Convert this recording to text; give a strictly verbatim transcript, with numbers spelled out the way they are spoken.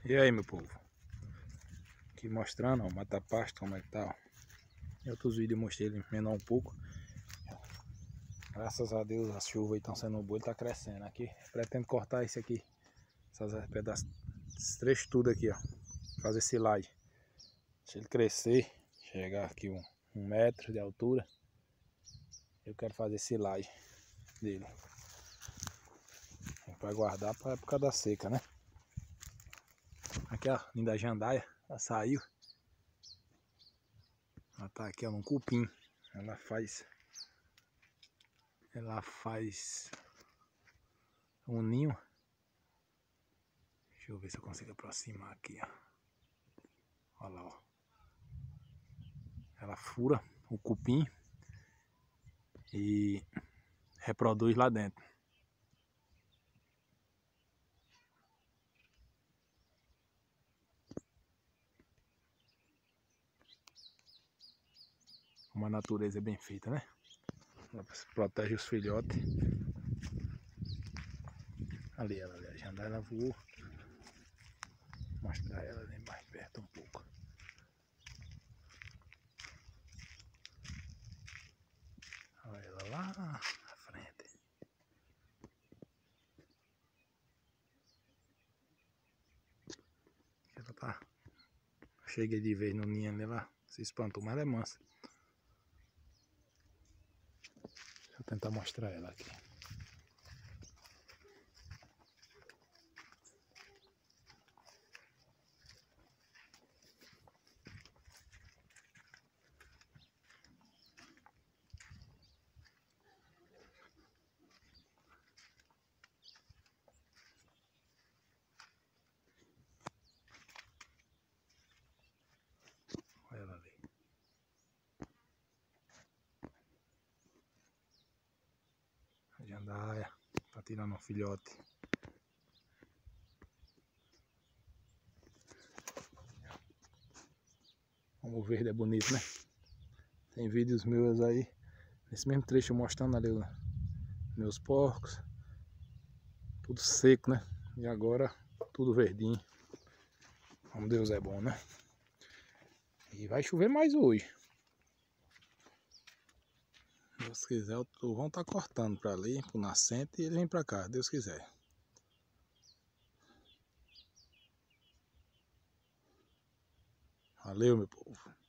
E aí, meu povo, aqui mostrando, ó, mata pasto, como é que tá, ó. Em outros vídeos eu mostrei ele menor um pouco. Graças a Deus as chuvas aí estão sendo boas, ele tá crescendo aqui. Pretendo cortar esse aqui, essas pedaços, esses trechos tudo aqui, ó, fazer silagem. Se ele crescer, chegar aqui um, um metro de altura, eu quero fazer silagem dele. Vai guardar para época da seca, né? Aqui a linda jandaia, ela saiu. Ela tá aqui, ó, num cupim. Ela faz... Ela faz... um ninho. Deixa eu ver se eu consigo aproximar aqui, ó. Olha lá, ó. Ela fura o cupim e reproduz lá dentro. Uma natureza bem feita, né? Ela protege os filhotes. Ali ela, ali, a jandaia, ela voou. Vou mostrar ela ali mais perto um pouco. Olha ela lá na frente. Ela tá... Cheguei de vez no ninho ali, ela se espantou, mas ela é mansa. Deixa eu tentar mostrar ela aqui. Olha ela ali. A jandaia tá tirando um filhote. Como o verde é bonito, né? Tem vídeos meus aí, nesse mesmo trecho, mostrando ali os meus porcos. Tudo seco, né? E agora tudo verdinho. Como Deus é bom, né? E vai chover mais hoje. Deus quiser, o trovão tá cortando para ali, pro nascente, e ele vem para cá, Deus quiser. Valeu, meu povo.